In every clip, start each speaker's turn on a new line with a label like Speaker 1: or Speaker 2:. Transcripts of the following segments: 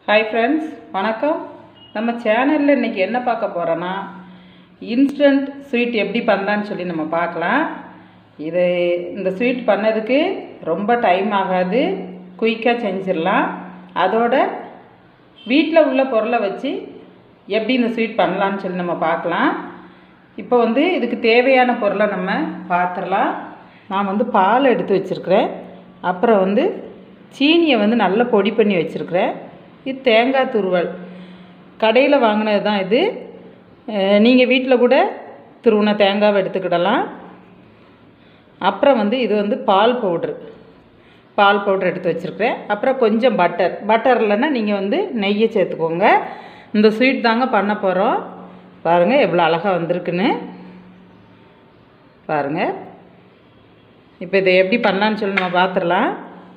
Speaker 1: Hi friends, வணக்கம். நம்ம சேனலில் இன்றைக்கி என்ன பார்க்க போகிறோன்னா, இன்ஸ்டன்ட் ஸ்வீட் எப்படி பண்ணலான்னு சொல்லி நம்ம பார்க்கலாம். இந்த ஸ்வீட் பண்ணதுக்கு ரொம்ப டைம் ஆகாது, குயிக்காக செஞ்சிடலாம். அதோட வீட்டில் உள்ள பொருளை வச்சு எப்படி இந்த ஸ்வீட் பண்ணலான்னு சொல்லி நம்ம பார்க்கலாம். இப்போ இதுக்கு தேவையான பொருளை நம்ம பார்த்துடலாம். நான் பால் எடுத்து வச்சுருக்கிறேன். அப்புறம் சீனியை நல்லா பொடி பண்ணி வச்சுருக்கிறேன். இது தேங்காய் துருவல், கடையில் வாங்கினது தான் இது. நீங்கள் வீட்டில் கூட துருவின தேங்காவை எடுத்துக்கிடலாம். அப்புறம் இது பால் பவுட்ரு எடுத்து வச்சுருக்கிறேன். அப்புறம் கொஞ்சம் பட்டர் இல்லைன்னா நீங்கள் நெய்யை சேர்த்துக்கோங்க. இந்த ஸ்வீட் தாங்க பண்ண போகிறோம். பாருங்கள் எவ்வளோ அழகாக வந்திருக்குன்னு பாருங்கள். இப்போ இதை எப்படி பண்ணலான்னு சொல்லி நம்ம பார்த்துடலாம்.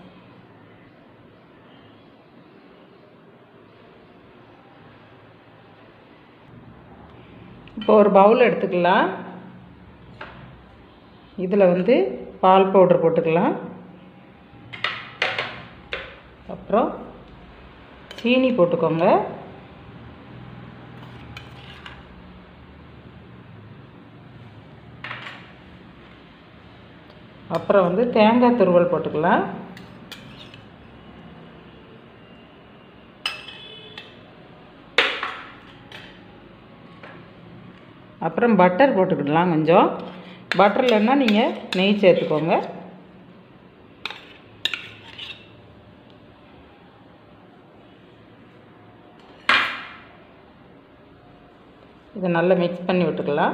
Speaker 1: இப்போ ஒரு பவுல் எடுத்துக்கலாம். இதில் பால் பவுட்ரு போட்டுக்கலாம். அப்புறம் சீனி போட்டுக்கோங்க. அப்புறம் தேங்காய் துருவல் போட்டுக்கலாம். அப்புறம் பட்டர் போட்டுக்கிடலாம். கொஞ்சம் பட்டர் இல்லைன்னா நீங்கள் நெய் சேர்த்துக்கோங்க. இதை நல்லா மிக்ஸ் பண்ணி விட்டுக்கலாம்.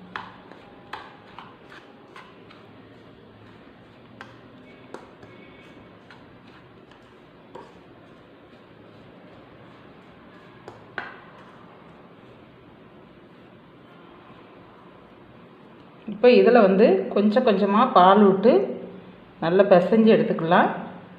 Speaker 1: இப்போ இதில் கொஞ்சம் கொஞ்சமாக பால் விட்டு நல்லா பிசைஞ்சு எடுத்துக்கலாம்.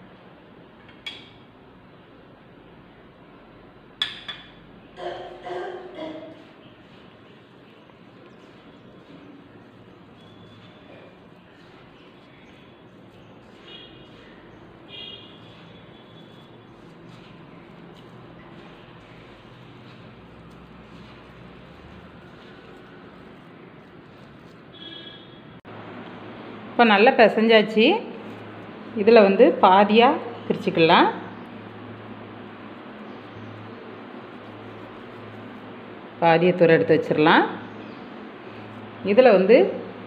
Speaker 1: இப்போ நல்லா பிசைஞ்சாச்சு. இதில் பாதியாக பிரிச்சுக்கலாம். பாதியை தூர எடுத்து வச்சிடலாம். இதில்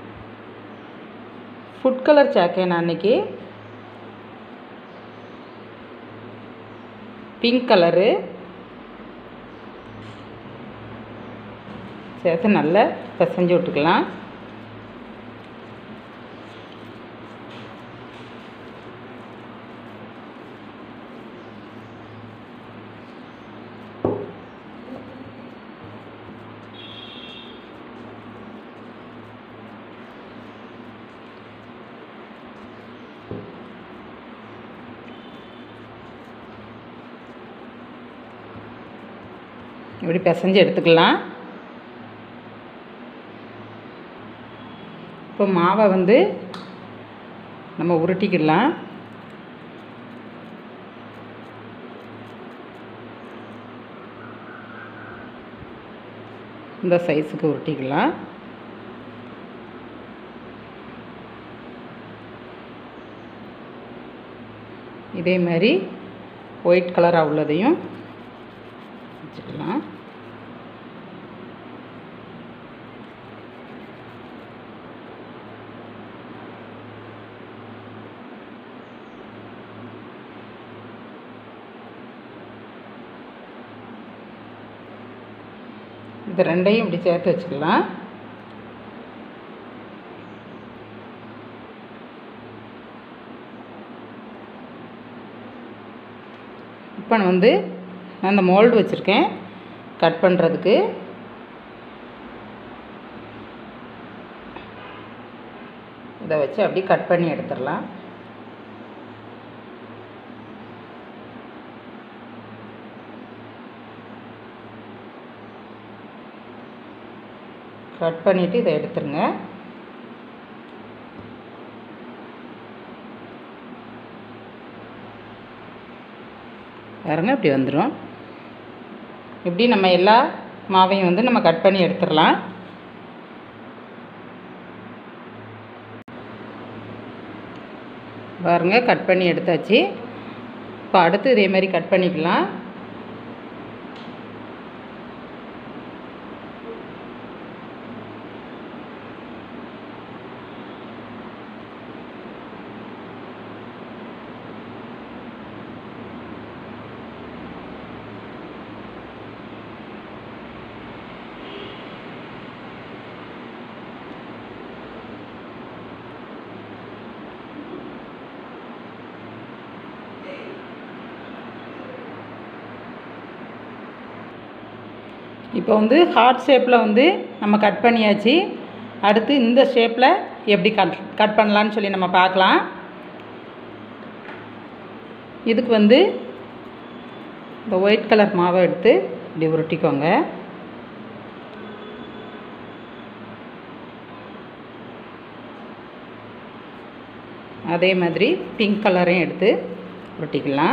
Speaker 1: ஃபுட் கலர் சேர்க்கேன். நான் அன்றைக்கி பிங்க் கலரு சேர்த்து நல்லா பிசைஞ்சு விட்டுக்கலாம். இப்படி பிசைஞ்சு எடுத்துக்கலாம். இப்போ மாவை நம்ம உருட்டிக்கலாம். இந்த சைஸுக்கு உருட்டிக்கலாம். இதே மாதிரி ஒயிட் கலராக உள்ளதையும் வச்சுக்கலாம். இது ரெண்டையும் இப்படி சேர்த்து வச்சுக்கலாம். இப்போ நான் அந்த மோல்டு வச்சுருக்கேன் கட் பண்ணுறதுக்கு. இதை வச்சு அப்படி கட் பண்ணி எடுத்துடலாம். கட் பண்ணிவிட்டு இதை எடுத்துருங்க. பாருங்கள் இப்படி வந்துடும். இப்படி நம்ம எல்லா மாவையும் வந்து நம்ம கட் பண்ணி எடுத்துடலாம். பாருங்கள், கட் பண்ணி எடுத்தாச்சு. இப்போ அடுத்து இதே மாதிரி கட் பண்ணிக்கலாம். இப்போ வந்து ஹார்ட் ஷேப்பில் வந்து நம்ம கட் பண்ணியாச்சு. அடுத்து இந்த ஷேப்பில் எப்படி கட் பண்ணலான்னு சொல்லி நம்ம பார்க்கலாம். இதுக்கு வந்து இந்த ஒயிட் கலர் மாவை எடுத்து இப்படி உருட்டிக்கோங்க. அதே மாதிரி பிங்க் கலரையும் எடுத்து உருட்டிக்கலாம்.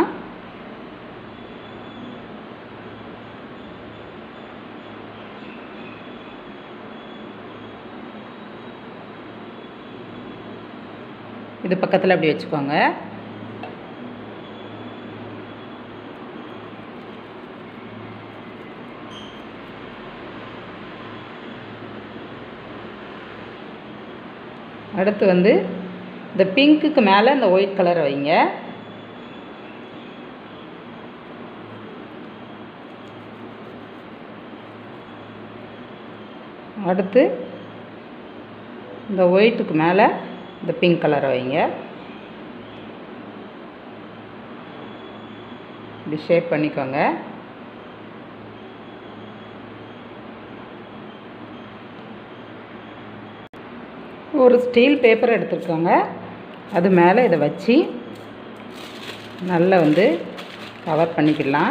Speaker 1: இது பக்கத்தில் அப்படி வச்சுக்கோங்க. அடுத்து வந்து இந்த பிங்க்குக்கு மேலே இந்த ஒயிட் கலரை வைங்க. அடுத்து இந்த ஒயிட்டுக்கு மேலே இந்த பிங்க் கலரை வைங்க. இப்படி ஷேப் பண்ணிக்கோங்க. ஒரு ஸ்டீல் பேப்பர் எடுத்துக்கோங்க. அது மேலே இதை வச்சு நல்லா வந்து கவர் பண்ணிக்கலாம்.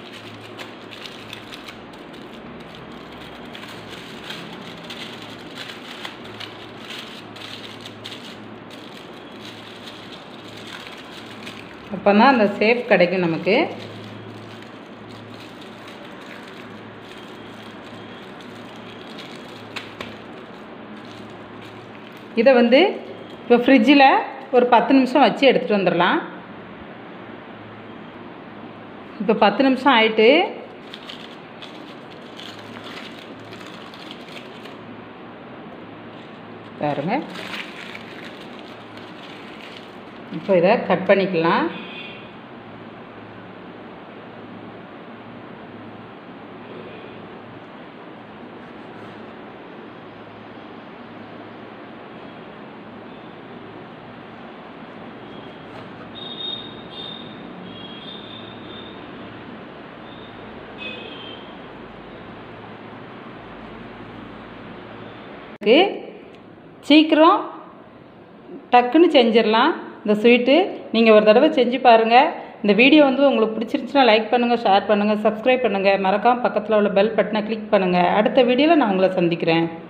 Speaker 1: அப்போ தான் அந்த ஷேப் கிடைக்கும் நமக்கு. இதை வந்து இப்போ ஃப்ரிட்ஜில் ஒரு 10 நிமிஷம் வச்சு எடுத்துகிட்டு வந்துடலாம். இப்போ 10 நிமிஷம் ஆயிட்டு. பாருங்க, இப்போ இதை கட் பண்ணிக்கலாம். சீக்கிரம் டக்குன்னு செஞ்சிடலாம் இந்த ஸ்வீட்டு. நீங்கள் ஒரு தடவை செஞ்சு பாருங்கள். இந்த வீடியோ வந்து உங்களுக்கு பிடிச்சிருந்துச்சுன்னா லைக் பண்ணுங்கள், ஷேர் பண்ணுங்கள், சப்ஸ்கிரைப் பண்ணுங்கள். மறக்காமல் பக்கத்தில் உள்ள பெல் பட்டனை கிளிக் பண்ணுங்கள். அடுத்த வீடியோவில் நான் உங்களை சந்திக்கிறேன்.